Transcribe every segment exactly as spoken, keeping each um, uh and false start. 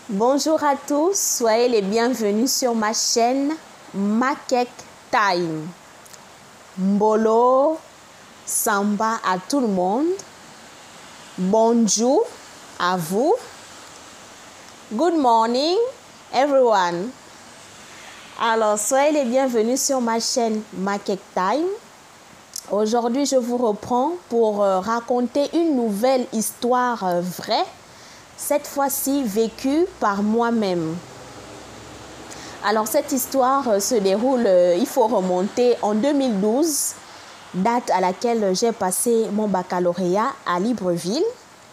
Bonjour à tous, soyez les bienvenus sur ma chaîne Makek Time. Mbolo, Samba à tout le monde. Bonjour à vous. Good morning everyone. Alors, soyez les bienvenus sur ma chaîne Makek Time. Aujourd'hui, je vous reprends pour euh, raconter une nouvelle histoire euh, vraie, cette fois-ci vécue par moi-même. Alors, cette histoire euh, se déroule, euh, il faut remonter en deux mille douze, date à laquelle j'ai passé mon baccalauréat à Libreville.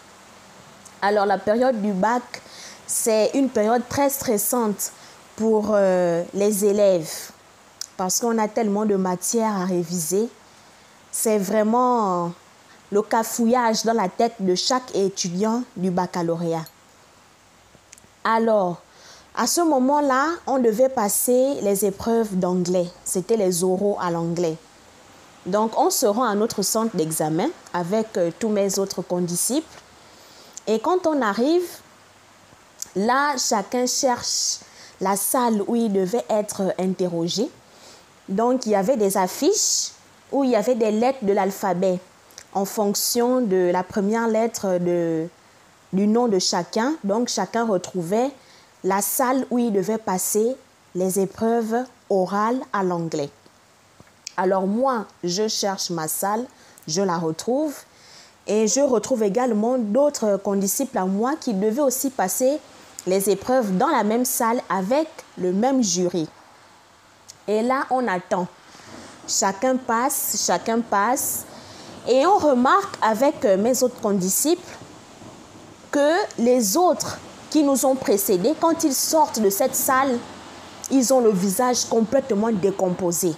Alors, la période du bac, c'est une période très stressante pour euh, les élèves parce qu'on a tellement de matières à réviser. C'est vraiment le cafouillage dans la tête de chaque étudiant du baccalauréat. Alors, à ce moment-là, on devait passer les épreuves d'anglais. C'était les oraux à l'anglais. Donc, on se rend à notre centre d'examen avec euh, tous mes autres condisciples. Et quand on arrive, là, chacun cherche la salle où il devait être interrogé. Donc, il y avait des affiches où il y avait des lettres de l'alphabet en fonction de la première lettre de, du nom de chacun. Donc, chacun retrouvait la salle où il devait passer les épreuves orales à l'anglais. Alors, moi, je cherche ma salle, je la retrouve et je retrouve également d'autres condisciples à moi qui devaient aussi passer les épreuves dans la même salle avec le même jury. Et là, on attend. Chacun passe, chacun passe. Et on remarque avec mes autres condisciples que les autres qui nous ont précédés, quand ils sortent de cette salle, ils ont le visage complètement décomposé.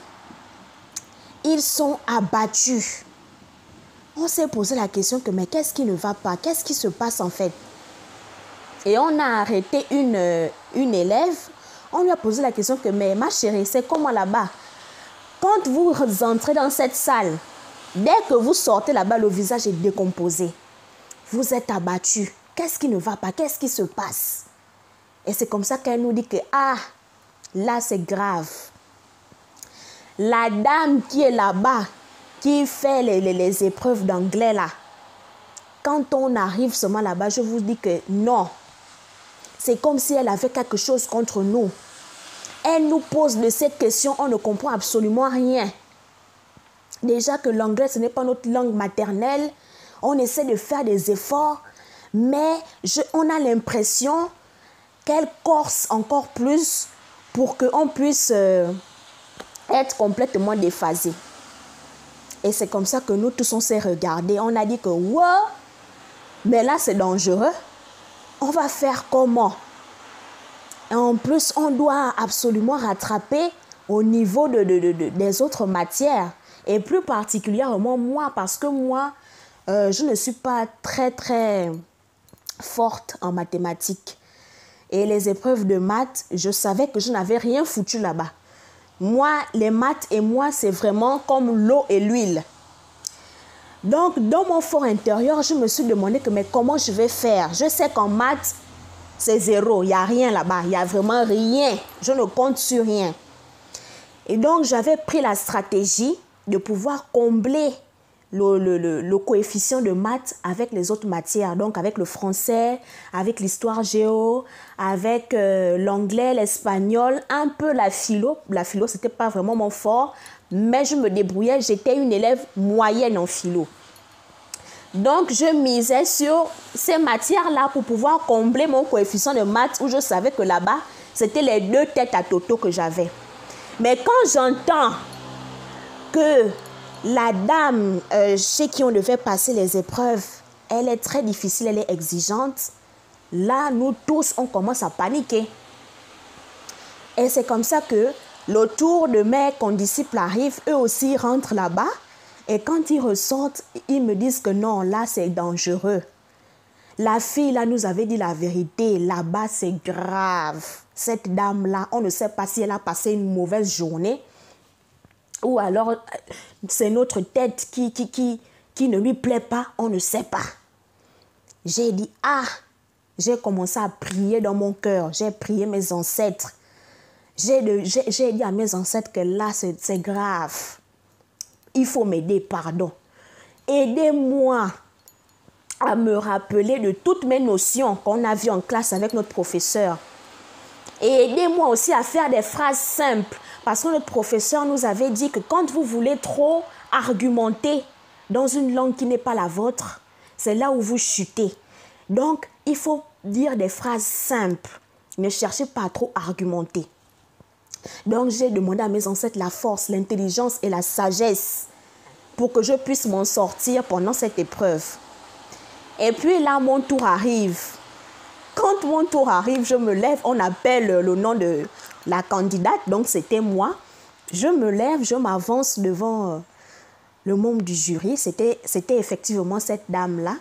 Ils sont abattus. On s'est posé la question que mais qu'est-ce qui ne va pas? Qu'est-ce qui se passe en fait? Et on a arrêté une, une élève. On lui a posé la question que mais ma chérie, c'est comment là-bas? Quand vous entrez dans cette salle, dès que vous sortez là-bas, le visage est décomposé. Vous êtes abattu. Qu'est-ce qui ne va pas? Qu'est-ce qui se passe? Et c'est comme ça qu'elle nous dit que, ah, là c'est grave. La dame qui est là-bas, qui fait les, les, les épreuves d'anglais là, quand on arrive seulement là-bas, je vous dis que non. C'est comme si elle avait quelque chose contre nous. Elle nous pose de ces questions, on ne comprend absolument rien. Déjà que l'anglais, ce n'est pas notre langue maternelle. On essaie de faire des efforts, mais je, on a l'impression qu'elle corse encore plus pour qu'on puisse euh, être complètement déphasé. Et c'est comme ça que nous tous, on s'est regardés. On a dit que, wow, mais là, c'est dangereux. On va faire comment? Et en plus, on doit absolument rattraper au niveau de, de, de, de, des autres matières. Et plus particulièrement moi, parce que moi, euh, je ne suis pas très, très forte en mathématiques. Et les épreuves de maths, je savais que je n'avais rien foutu là-bas. Moi, les maths et moi, c'est vraiment comme l'eau et l'huile. Donc, dans mon fort intérieur, je me suis demandé que, mais comment je vais faire? Je sais qu'en maths, c'est zéro, il n'y a rien là-bas, il n'y a vraiment rien. Je ne compte sur rien. Et donc, j'avais pris la stratégie de pouvoir combler le, le, le, le coefficient de maths avec les autres matières. Donc, avec le français, avec l'histoire géo, avec euh, l'anglais, l'espagnol, un peu la philo. La philo, ce n'était pas vraiment mon fort, mais je me débrouillais. J'étais une élève moyenne en philo. Donc, je misais sur ces matières-là pour pouvoir combler mon coefficient de maths où je savais que là-bas, c'était les deux têtes à toto que j'avais. Mais quand j'entends que la dame euh, chez qui on devait passer les épreuves, elle est très difficile, elle est exigeante, là, nous tous, on commence à paniquer. Et c'est comme ça que le tour de mes condisciples arrive, eux aussi rentrent là-bas. Et quand ils ressortent, ils me disent que non, là, c'est dangereux. La fille, là, nous avait dit la vérité. Là-bas, c'est grave. Cette dame-là, on ne sait pas si elle a passé une mauvaise journée ou alors c'est notre tête qui, qui, qui, qui ne lui plaît pas, on ne sait pas. J'ai dit, ah, j'ai commencé à prier dans mon cœur. J'ai prié mes ancêtres. J'ai, j'ai, j'ai dit à mes ancêtres que là, c'est, c'est grave. Il faut m'aider, pardon. Aidez-moi à me rappeler de toutes mes notions qu'on a vues en classe avec notre professeur. Et aidez-moi aussi à faire des phrases simples. Parce que notre professeur nous avait dit que quand vous voulez trop argumenter dans une langue qui n'est pas la vôtre, c'est là où vous chutez. Donc, il faut dire des phrases simples. Ne cherchez pas à trop argumenter. Donc, j'ai demandé à mes ancêtres la force, l'intelligence et la sagesse pour que je puisse m'en sortir pendant cette épreuve. Et puis là, mon tour arrive. Quand mon tour arrive, je me lève, on appelle le nom de la candidate, donc c'était moi. Je me lève, je m'avance devant le membre du jury. C'était, c'était effectivement cette dame-là.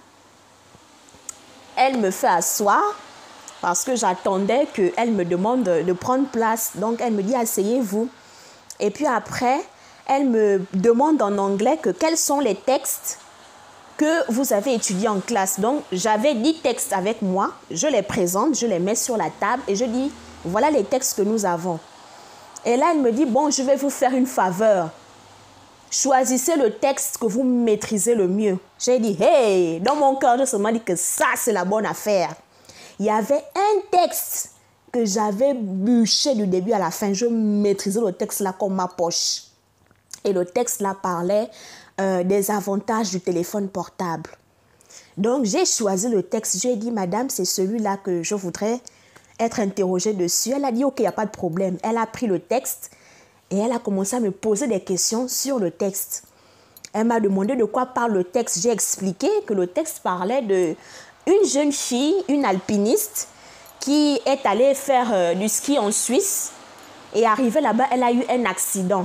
Elle me fait asseoir parce que j'attendais qu'elle me demande de prendre place. Donc, elle me dit, asseyez-vous. Et puis après, elle me demande en anglais que quels sont les textes que vous avez étudiés en classe. Donc, j'avais dix textes avec moi. Je les présente, je les mets sur la table et je dis, voilà les textes que nous avons. Et là, elle me dit, bon, je vais vous faire une faveur. Choisissez le texte que vous maîtrisez le mieux. J'ai dit, hey, dans mon cœur, je seulement dit que ça, c'est la bonne affaire. Il y avait un texte que j'avais bûché du début à la fin. Je maîtrisais le texte là comme ma poche. Et le texte là parlait euh, des avantages du téléphone portable. Donc, j'ai choisi le texte. J'ai dit, madame, c'est celui-là que je voudrais être interrogée dessus. Elle a dit, ok, il n'y a pas de problème. Elle a pris le texte. Et elle a commencé à me poser des questions sur le texte. Elle m'a demandé de quoi parle le texte. J'ai expliqué que le texte parlait d'une jeune fille, une alpiniste, qui est allée faire euh, du ski en Suisse. Et arrivée là-bas, elle a eu un accident.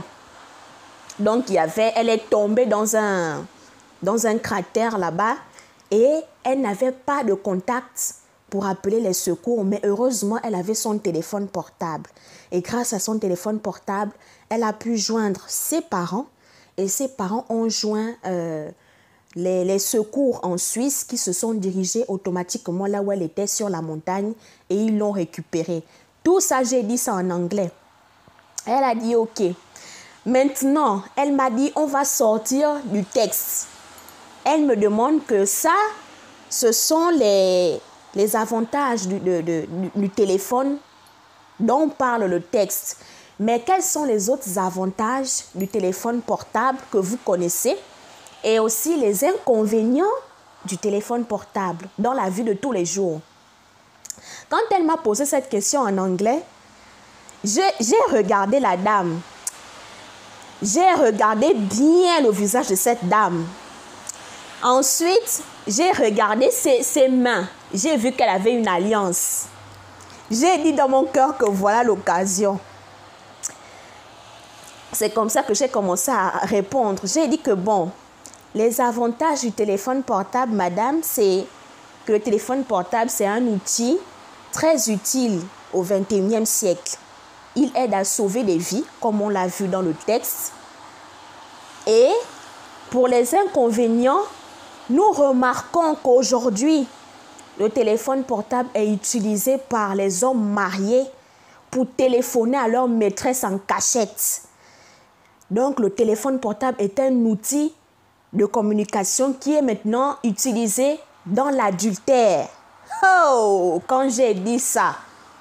Donc, il y avait, elle est tombée dans un, dans un cratère là-bas. Et elle n'avait pas de contact pour appeler les secours. Mais heureusement, elle avait son téléphone portable. Et grâce à son téléphone portable, elle a pu joindre ses parents. Et ses parents ont joint euh, les, les secours en Suisse qui se sont dirigés automatiquement là où elle était sur la montagne. Et ils l'ont récupérée. Tout ça, j'ai dit ça en anglais. Elle a dit OK. Maintenant, elle m'a dit on va sortir du texte. Elle me demande que ça, ce sont les, les avantages du, de, de, du, du téléphone dont parle le texte. Mais quels sont les autres avantages du téléphone portable que vous connaissez et aussi les inconvénients du téléphone portable dans la vie de tous les jours? Quand elle m'a posé cette question en anglais, j'ai, j'ai regardé la dame. J'ai regardé bien le visage de cette dame. Ensuite, j'ai regardé ses, ses mains. J'ai vu qu'elle avait une alliance. J'ai dit dans mon cœur que voilà l'occasion. C'est comme ça que j'ai commencé à répondre. J'ai dit que bon, les avantages du téléphone portable, madame, c'est que le téléphone portable, c'est un outil très utile au vingt et unième siècle. Il aide à sauver des vies, comme on l'a vu dans le texte. Et pour les inconvénients, nous remarquons qu'aujourd'hui, le téléphone portable est utilisé par les hommes mariés pour téléphoner à leur maîtresse en cachette. Donc, le téléphone portable est un outil de communication qui est maintenant utilisé dans l'adultère. Oh, quand j'ai dit ça,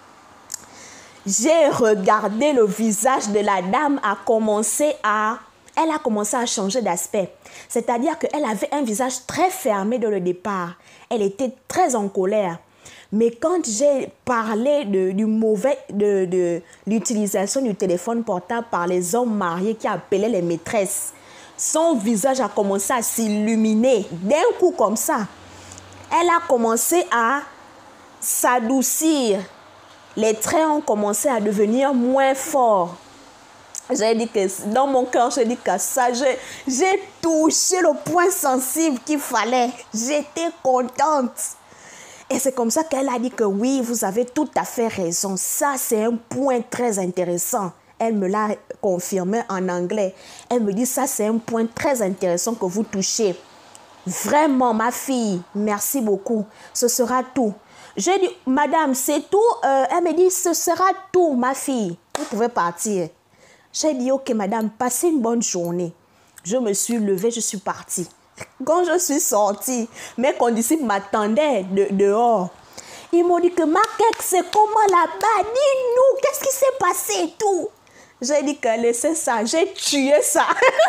j'ai regardé le visage de la dame a commencé à... Elle a commencé à changer d'aspect. C'est-à-dire qu'elle avait un visage très fermé dès le départ. Elle était très en colère. Mais quand j'ai parlé de, du mauvais, de, de l'utilisation du téléphone portable par les hommes mariés qui appelaient les maîtresses, son visage a commencé à s'illuminer d'un coup comme ça. Elle a commencé à s'adoucir. Les traits ont commencé à devenir moins forts. J'ai dit que dans mon cœur, j'ai dit que ça, j'ai, j'ai touché le point sensible qu'il fallait. J'étais contente. Et c'est comme ça qu'elle a dit que oui, vous avez tout à fait raison. Ça, c'est un point très intéressant. Elle me l'a confirmé en anglais. Elle me dit, ça, c'est un point très intéressant que vous touchez. Vraiment, ma fille, merci beaucoup. Ce sera tout. J'ai dit, madame, c'est tout. Euh, elle me dit, ce sera tout, ma fille. Vous pouvez partir. J'ai dit, ok, madame, passez une bonne journée. Je me suis levée, je suis partie. Quand je suis sortie, mes condisciples m'attendaient de, dehors. Ils m'ont dit que ma quête, c'est comment là-bas? Dis-nous, qu'est-ce qui s'est passé et tout? J'ai dit que laissez ça, j'ai tué ça.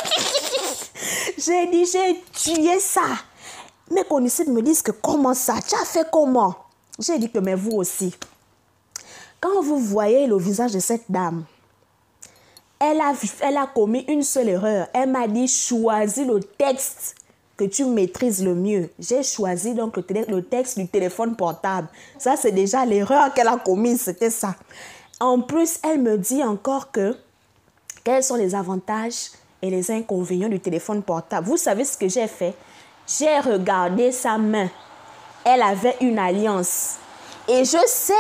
J'ai dit, j'ai tué ça. Mes condisciples me disent que comment ça? Tu as fait comment? J'ai dit que mais vous aussi. Quand vous voyez le visage de cette dame, elle a, elle a commis une seule erreur. Elle m'a dit, choisis le texte que tu maîtrises le mieux. J'ai choisi donc le, le texte du téléphone portable. Ça, c'est déjà l'erreur qu'elle a commise, c'était ça. En plus, elle me dit encore que quels sont les avantages et les inconvénients du téléphone portable. Vous savez ce que j'ai fait? J'ai regardé sa main. Elle avait une alliance. Et je sais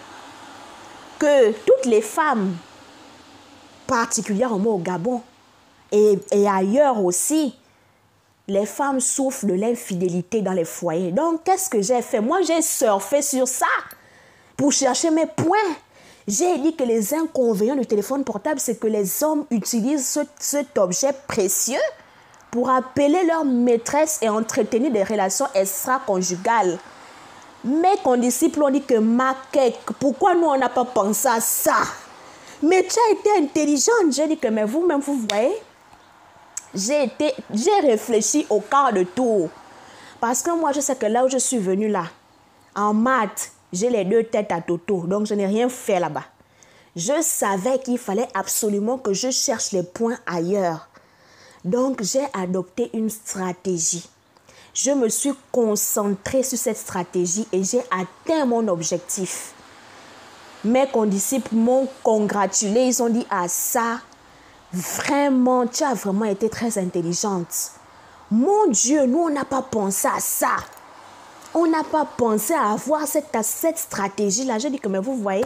que toutes les femmes, particulièrement au Gabon et, et ailleurs aussi, les femmes souffrent de l'infidélité dans les foyers. Donc, qu'est-ce que j'ai fait? Moi, j'ai surfé sur ça pour chercher mes points. J'ai dit que les inconvénients du téléphone portable, c'est que les hommes utilisent ce, cet objet précieux pour appeler leur maîtresse et entretenir des relations extra-conjugales. Mes condisciples ont dit que ma quête, pourquoi nous, on n'a pas pensé à ça? Mais tu as été intelligente. J'ai dit que, mais vous-même, vous voyez, j'ai été, j'ai réfléchi au quart de tour. Parce que moi, je sais que là où je suis venue là, en maths, j'ai les deux têtes à Toto. Donc, je n'ai rien fait là-bas. Je savais qu'il fallait absolument que je cherche les points ailleurs. Donc, j'ai adopté une stratégie. Je me suis concentrée sur cette stratégie et j'ai atteint mon objectif. Mes condisciples m'ont congratulé. Ils ont dit, ah ça, vraiment, tu as vraiment été très intelligente. Mon Dieu, nous, on n'a pas pensé à ça. On n'a pas pensé à avoir cette, cette stratégie-là. Je dis que, mais vous voyez.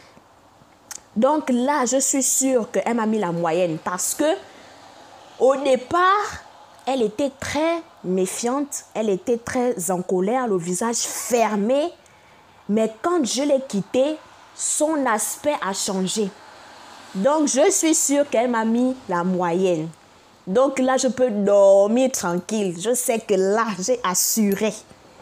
Donc là, je suis sûre qu'elle m'a mis la moyenne parce que au départ, elle était très méfiante. Elle était très en colère, le visage fermé. Mais quand je l'ai quittée, son aspect a changé. Donc, je suis sûre qu'elle m'a mis la moyenne. Donc là, je peux dormir tranquille. Je sais que là, j'ai assuré.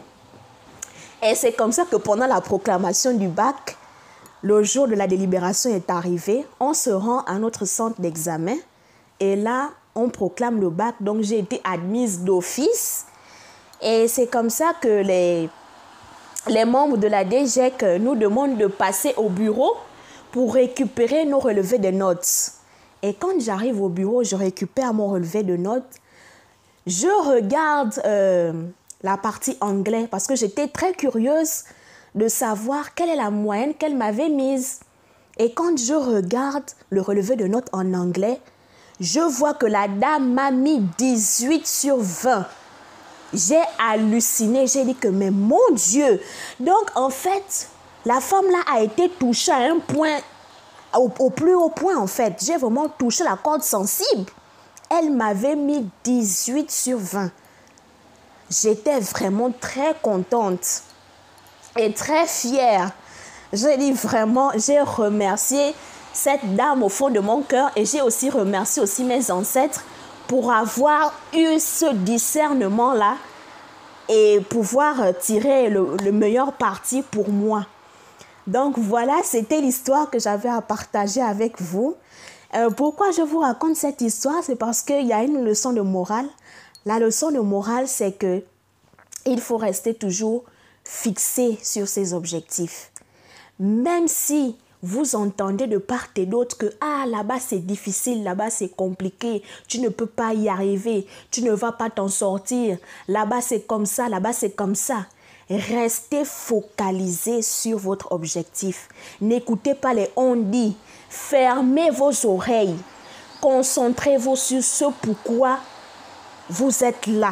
Et c'est comme ça que pendant la proclamation du bac, le jour de la délibération est arrivé. On se rend à notre centre d'examen. Et là, on proclame le bac. Donc, j'ai été admise d'office. Et c'est comme ça que les, les membres de la D G E C nous demandent de passer au bureau pour récupérer nos relevés de notes. Et quand j'arrive au bureau, je récupère mon relevé de notes. Je regarde euh, la partie anglais parce que j'étais très curieuse de savoir quelle est la moyenne qu'elle m'avait mise. Et quand je regarde le relevé de notes en anglais, je vois que la dame m'a mis dix-huit sur vingt. J'ai halluciné, j'ai dit que mais mon Dieu. Donc en fait, la femme là a été touchée à un point, au, au plus haut point en fait. J'ai vraiment touché la corde sensible. Elle m'avait mis dix-huit sur vingt. J'étais vraiment très contente et très fière. J'ai dit vraiment, j'ai remercié cette dame au fond de mon cœur et j'ai aussi remercié aussi mes ancêtres pour avoir eu ce discernement-là et pouvoir tirer le, le meilleur parti pour moi. Donc voilà, c'était l'histoire que j'avais à partager avec vous. Euh, pourquoi je vous raconte cette histoire? C'est parce qu'il y a une leçon de morale. La leçon de morale, c'est que il faut rester toujours fixé sur ses objectifs. Même si vous entendez de part et d'autre que ah, là-bas c'est difficile, là-bas c'est compliqué, tu ne peux pas y arriver, tu ne vas pas t'en sortir, là-bas c'est comme ça, là-bas c'est comme ça. Restez focalisé sur votre objectif. N'écoutez pas les on-dit. Fermez vos oreilles. Concentrez-vous sur ce pourquoi vous êtes là.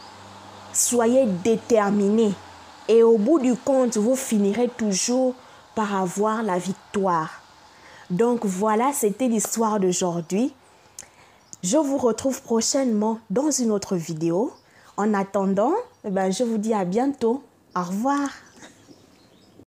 Soyez déterminés. Et au bout du compte, vous finirez toujours par avoir la victoire. Donc voilà, c'était l'histoire d'aujourd'hui. Je vous retrouve prochainement dans une autre vidéo. En attendant, eh ben, je vous dis à bientôt. Au revoir.